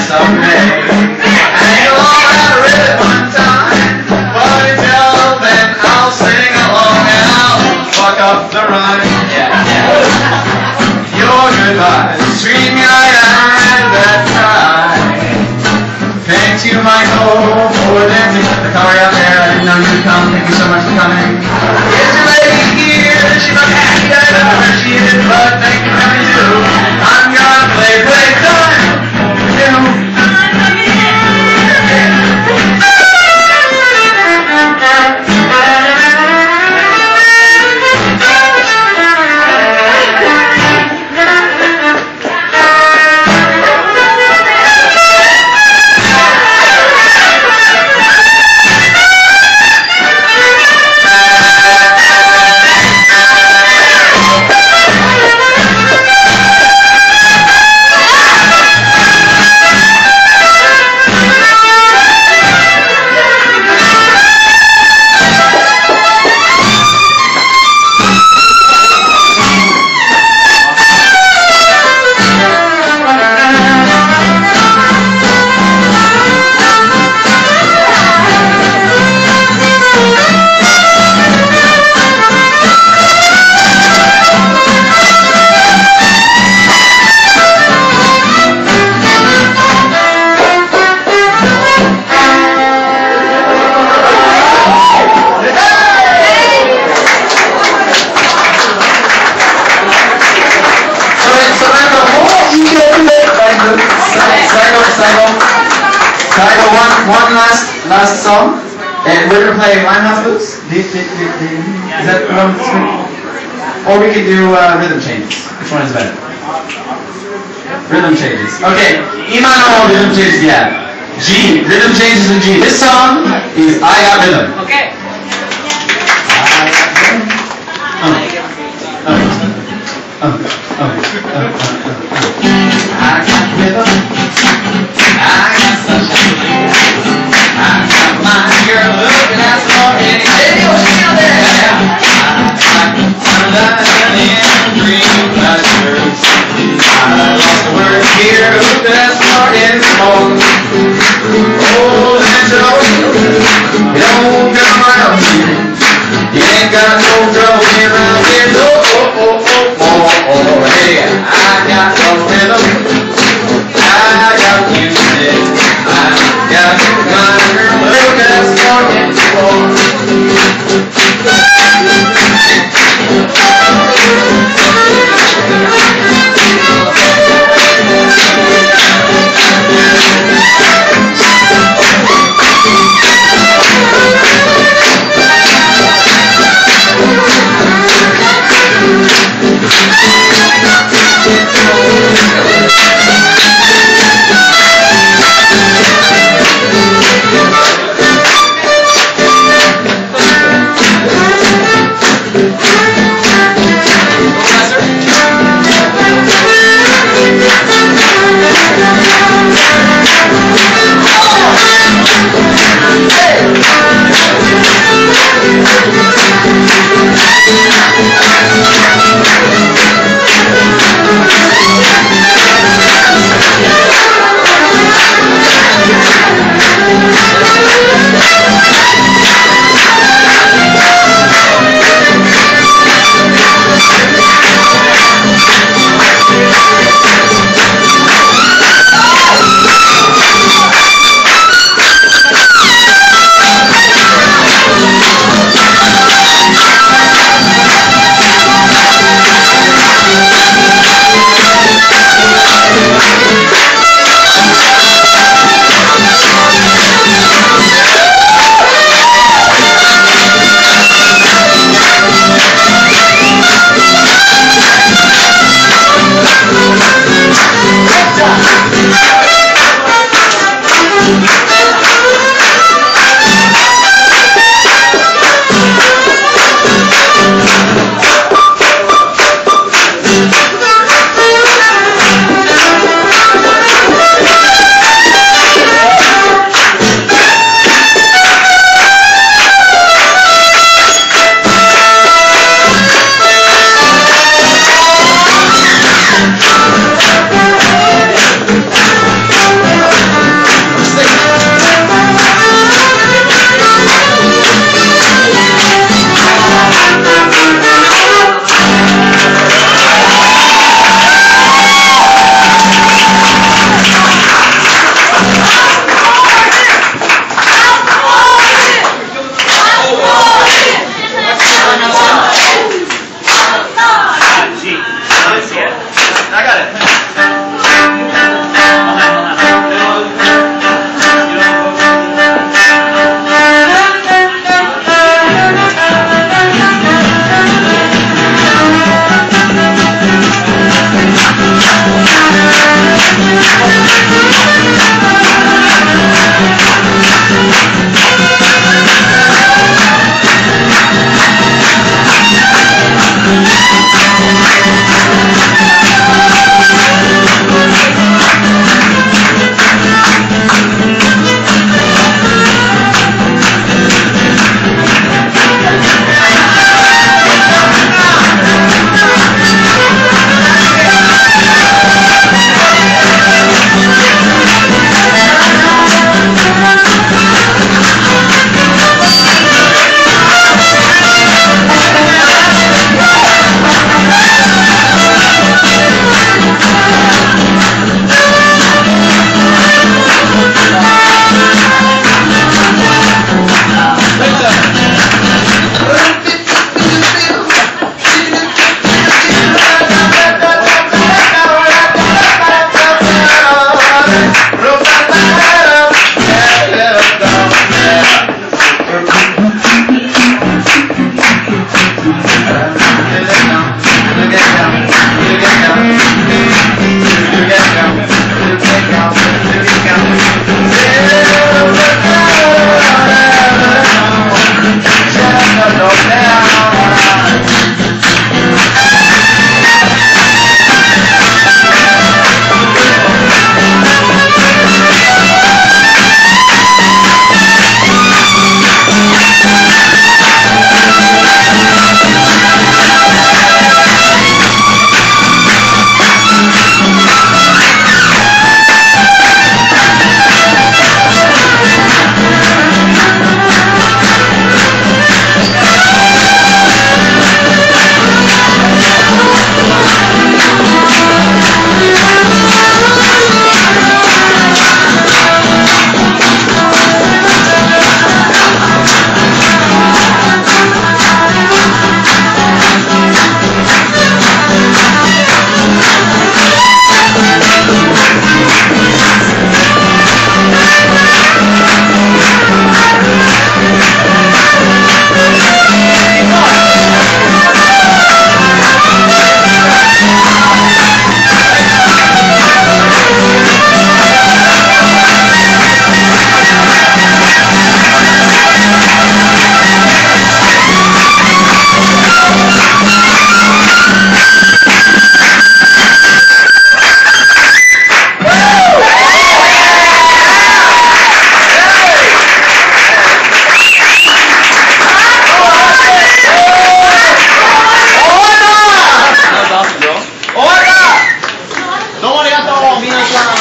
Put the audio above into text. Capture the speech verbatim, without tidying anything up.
someday. And you'll all have a really fun time. But until then, I'll sing along and I'll fuck up the rhyme. Yeah, yeah. Your goodbye, sweet night, and that time. Thanks you, Michael, for dancing with the car out there. I didn't know you'd come. Thank you so much for coming. Here's your lady here. She must be happy. I don't know where she is, but thank you for coming too. I'm gonna play, play time. You. One last last song, and we're gonna play Limehouse Blues. Do, do, do, do. Is that one? Or we could do uh, rhythm changes. Which one is better? Rhythm changes. Okay, Imano rhythm changes. Yeah. G rhythm changes in G. This song is I Got Rhythm. Okay. Um, um, um, um, um, um, I got rhythm. I got sunshine. I got my girl looking at some more any day. What's she out there? I like sunlight and green pastures. I lost the word here. Who that's more in smoke? Oh, that's all. You don't come around here. You ain't got no trouble around here. No, oh, oh, oh, oh, oh, hey, I got no rhythm. I got music. I got my girl. Look at us walking どうもありがとう皆さん。